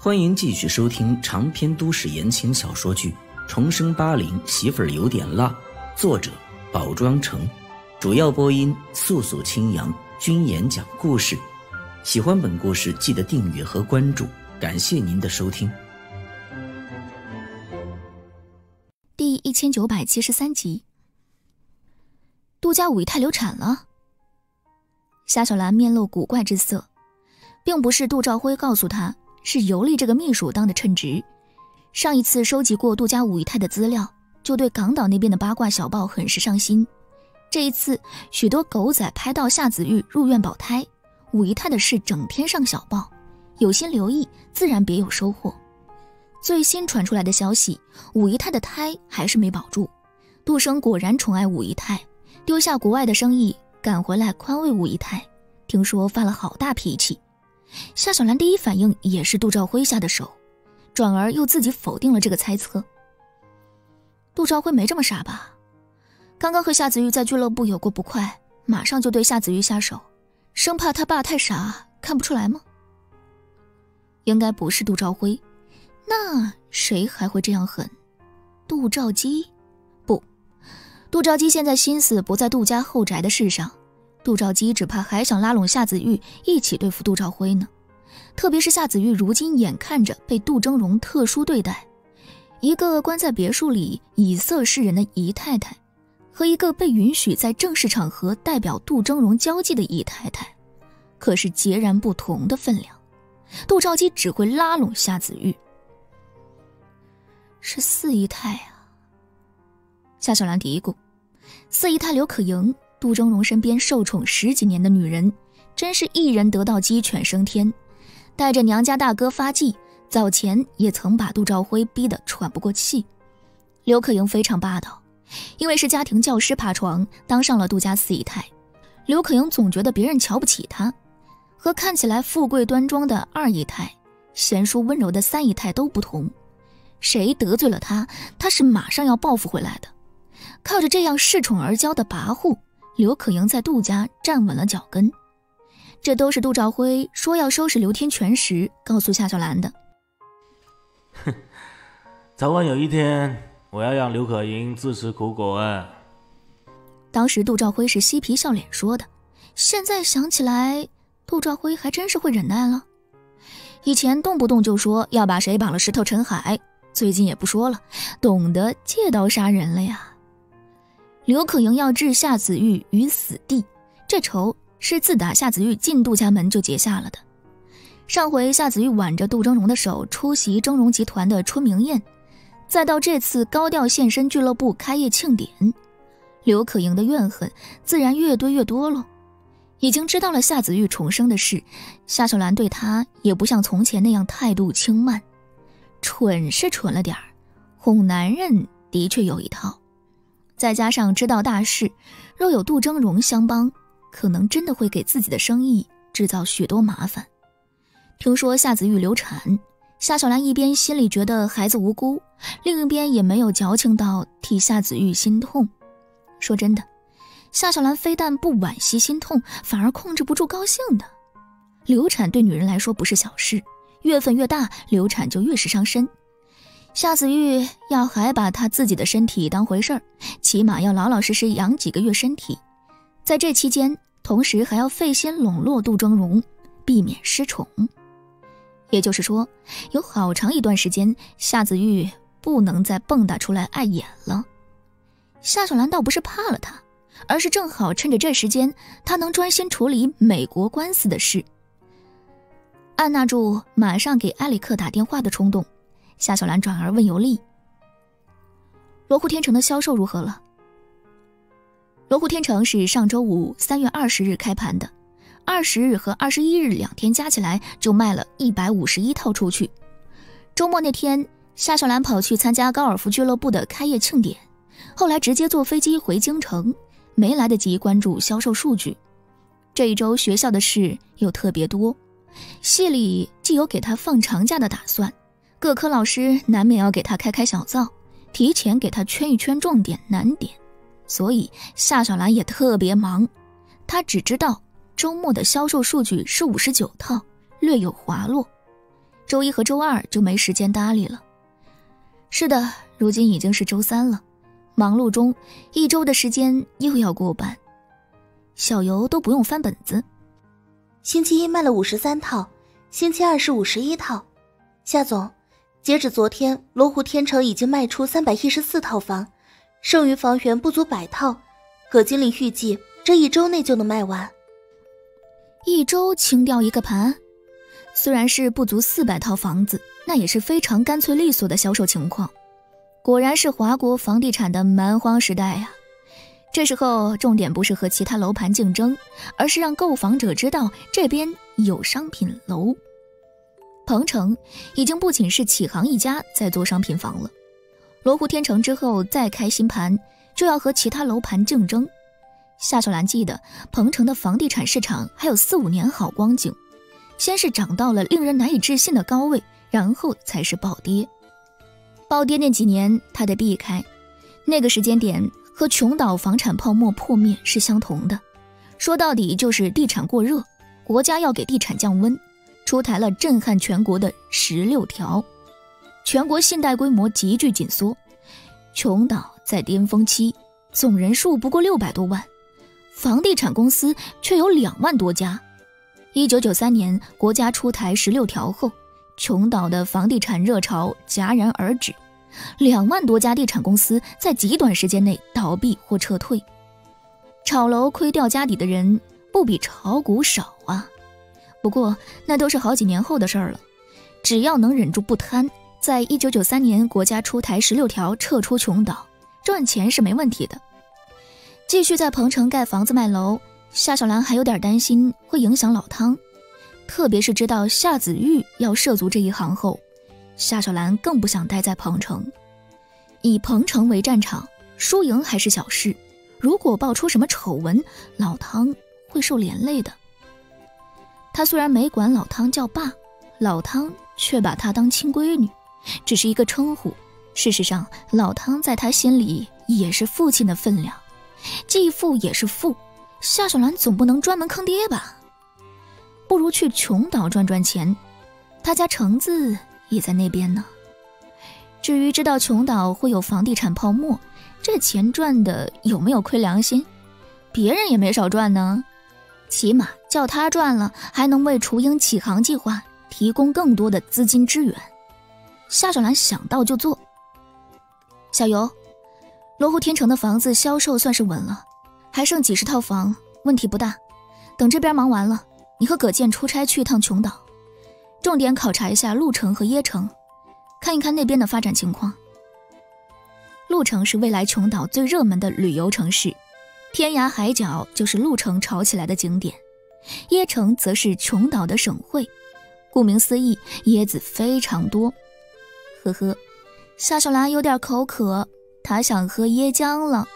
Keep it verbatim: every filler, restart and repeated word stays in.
欢迎继续收听长篇都市言情小说剧《重生八零媳妇儿有点辣》，作者宝庄城，主要播音素素清扬，君言讲故事。喜欢本故事记得订阅和关注，感谢您的收听。 第一千九百七十三集，杜家五姨太流产了。夏小兰面露古怪之色，并不是杜兆辉告诉她，是尤丽这个秘书当的称职。上一次收集过杜家五姨太的资料，就对港岛那边的八卦小报很是上心。这一次许多狗仔拍到夏子玉入院保胎，五姨太的事整天上小报，有心留意，自然别有收获。最新传出来的消息，五姨太的胎还是没保住。杜生果然宠爱五姨太，丢下国外的生意赶回来宽慰五姨太，听说发了好大脾气。夏小兰第一反应也是杜兆辉下的手，转而又自己否定了这个猜测。杜兆辉没这么傻吧？刚刚和夏子玉在俱乐部有过不快，马上就对夏子玉下手，生怕他爸太傻看不出来吗？应该不是杜兆辉，那谁还会这样狠？杜兆基？不，杜兆基现在心思不在杜家后宅的事上，杜兆基只怕还想拉拢夏子玉一起对付杜兆辉呢。特别是夏子玉如今眼看着被杜峥嵘特殊对待，一个关在别墅里以色示人的姨太太，和一个被允许在正式场合代表杜峥嵘交际的姨太太，可是截然不同的分量。杜兆基只会拉拢夏子玉，是四姨太啊。夏小兰嘀咕，四姨太刘可盈，杜峥嵘身边受宠十几年的女人，真是一人得道鸡犬升天，带着娘家大哥发迹，早前也曾把杜兆辉逼得喘不过气。刘可盈非常霸道，因为是家庭教师爬床，当上了杜家四姨太。刘可盈总觉得别人瞧不起她，和看起来富贵端庄的二姨太、贤淑温柔的三姨太都不同。谁得罪了她，她是马上要报复回来的。靠着这样恃宠而骄的跋扈，刘可盈在杜家站稳了脚跟。这都是杜兆辉说要收拾刘天全时告诉夏小兰的。 哼，早晚有一天我要让刘可盈自食苦果啊。 当时杜兆辉是嬉皮笑脸说的，现在想起来杜兆辉还真是会忍耐了。以前动不动就说要把谁绑了石头沉海，最近也不说了，懂得借刀杀人了呀。刘可盈要置夏子玉于死地，这仇是自打夏子玉进杜家门就结下了的。上回夏子玉挽着杜峥嵘的手出席峥嵘集团的春茗宴，再到这次高调现身俱乐部开业庆典，刘可盈的怨恨自然越堆越多了。已经知道了夏子玉重生的事，夏小兰对他也不像从前那样态度轻慢。蠢是蠢了点儿，哄男人的确有一套。再加上知道大事，若有杜峥嵘相帮，可能真的会给自己的生意制造许多麻烦。听说夏子玉流产，夏小兰一边心里觉得孩子无辜，另一边也没有矫情到替夏子玉心痛。说真的，夏小兰非但不惋惜心痛，反而控制不住高兴的。流产对女人来说不是小事，月份越大，流产就越是伤身。夏子玉要还把她自己的身体当回事儿，起码要老老实实养几个月身体。在这期间，同时还要费心笼络杜峥嵘，避免失宠。也就是说，有好长一段时间，夏子玉不能再蹦跶出来碍眼了。夏小兰倒不是怕了他，而是正好趁着这时间，他能专心处理美国官司的事。按捺住马上给埃里克打电话的冲动，夏小兰转而问尤丽：罗湖天成的销售如何了？罗湖天成是上周五三月二十日开盘的，二十日和二十一日两天加起来就卖了一百五十一套出去。周末那天，夏小兰跑去参加高尔夫俱乐部的开业庆典，后来直接坐飞机回京城，没来得及关注销售数据。这一周学校的事又特别多，系里既有给他放长假的打算，各科老师难免要给他开开小灶，提前给他圈一圈重点难点，所以夏小兰也特别忙。她只知道周末的销售数据是五十九套，略有滑落。 周一和周二就没时间搭理了。是的，如今已经是周三了，忙碌中一周的时间又要过半。小游都不用翻本子。 星期一卖了五十三套，星期二是五十一套。夏总，截止昨天，罗湖天成已经卖出三百一十四套房，剩余房源不足百套。葛经理预计这一周内就能卖完。 一周清掉一个盘，虽然是不足四百套房子，那也是非常干脆利索的销售情况。果然是华国房地产的蛮荒时代呀！这时候重点不是和其他楼盘竞争，而是让购房者知道这边有商品楼。鹏城已经不仅是启航一家在做商品房了，罗湖天成之后再开新盘，就要和其他楼盘竞争。夏小兰记得鹏城的房地产市场还有四五年好光景，先是涨到了令人难以置信的高位，然后才是暴跌。暴跌那几年他得避开，那个时间点和琼岛房产泡沫破灭是相同的，说到底就是地产过热，国家要给地产降温，出台了震撼全国的十六条，全国信贷规模急剧紧缩。琼岛在巅峰期总人数不过六百多万，房地产公司却有两万多家。一九九三年国家出台十六条后，琼岛的房地产热潮戛然而止，两万多家地产公司在极短时间内倒闭或撤退。炒楼亏掉家底的人不比炒股少啊！不过那都是好几年后的事儿了，只要能忍住不贪，在一九九三年国家出台十六条撤出琼岛，赚钱是没问题的。继续在鹏城盖房子卖楼，夏小兰还有点担心会影响老汤，特别是知道夏子玉要涉足这一行后，夏小兰更不想待在鹏城。以鹏城为战场，输赢还是小事，如果爆出什么丑闻，老汤会受连累的。他虽然没管老汤叫爸，老汤却把他当亲闺女，只是一个称呼，事实上老汤在他心里也是父亲的分量，继父也是父，夏小兰总不能专门坑爹吧？不如去琼岛赚赚钱，他家橙子也在那边呢。至于知道琼岛会有房地产泡沫，这钱赚的有没有亏良心？别人也没少赚呢，起码叫他赚了，还能为雏鹰启航计划提供更多的资金支援。夏小兰想到就做。小游，罗湖天成的房子销售算是稳了，还剩几十套房，问题不大。等这边忙完了，你和葛健出差去一趟琼岛，重点考察一下鹿城和椰城，看一看那边的发展情况。鹿城是未来琼岛最热门的旅游城市，天涯海角就是鹿城炒起来的景点。椰城则是琼岛的省会，顾名思义，椰子非常多。呵呵，夏小兰有点口渴，她想喝椰浆了。